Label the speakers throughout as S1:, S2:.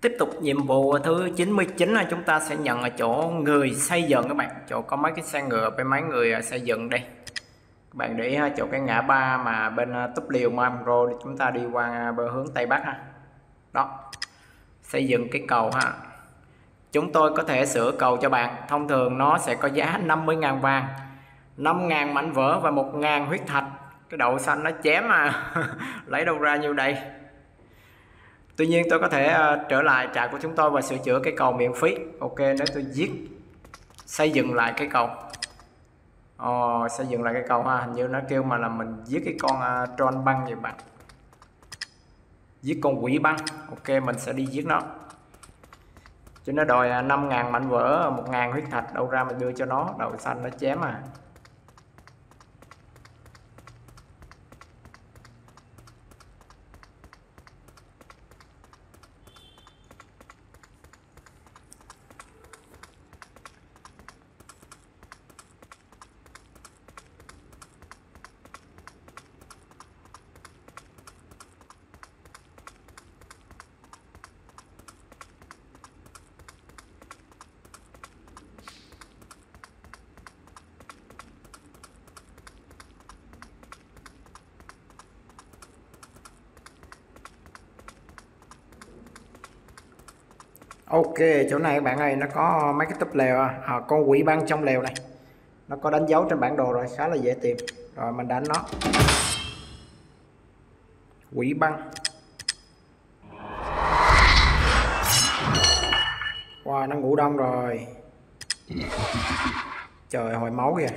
S1: Tiếp tục nhiệm vụ thứ 99 là chúng ta sẽ nhận ở chỗ người xây dựng các bạn. Chỗ có mấy cái xe ngựa với mấy người xây dựng đây. Các bạn để ý chỗ cái ngã ba mà bên túp liều Mamro thì chúng ta đi qua bờ hướng Tây Bắc ha. Đó. Xây dựng cái cầu ha. Chúng tôi có thể sửa cầu cho bạn. Thông thường nó sẽ có giá 50.000 vàng, 5.000 mảnh vỡ và 1.000 huyết thạch. Cái đậu xanh nó chém mà lấy đâu ra nhiêu đây. Tuy nhiên tôi có thể trở lại trại của chúng tôi và sửa chữa cái cầu miễn phí. Ok, nếu tôi giết xây dựng lại cái cầu. Xây dựng lại cái cầu ha. Hình như nó kêu mà là mình giết cái con troll băng vậy bạn. Giết con quỷ băng. Ok, mình sẽ đi giết nó. Chứ nó đòi 5.000 mảnh vỡ, 1.000 huyết thạch, đâu ra mình đưa cho nó. Đậu xanh nó chém à. Ok, chỗ này các bạn ơi, nó có mấy cái túp lều con quỷ băng trong lều này. Nó có đánh dấu trên bản đồ rồi, khá là dễ tìm. Rồi mình đánh nó. Quỷ băng. Wow, nó ngủ đông rồi. Trời, hồi máu kìa.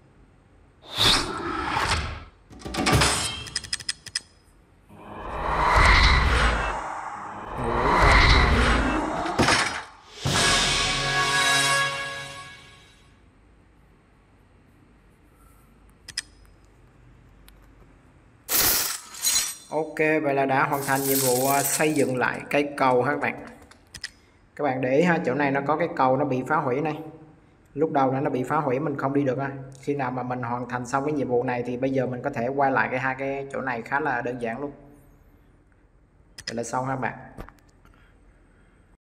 S1: Ok, vậy là đã hoàn thành nhiệm vụ xây dựng lại cây cầu ha các bạn. Các bạn để ý ha, chỗ này nó có cái cầu nó bị phá hủy này. Lúc đầu nó bị phá hủy mình không đi được ha. Khi nào mà mình hoàn thành xong cái nhiệm vụ này thì bây giờ mình có thể quay lại hai cái chỗ này khá là đơn giản luôn. Vậy là xong ha các bạn.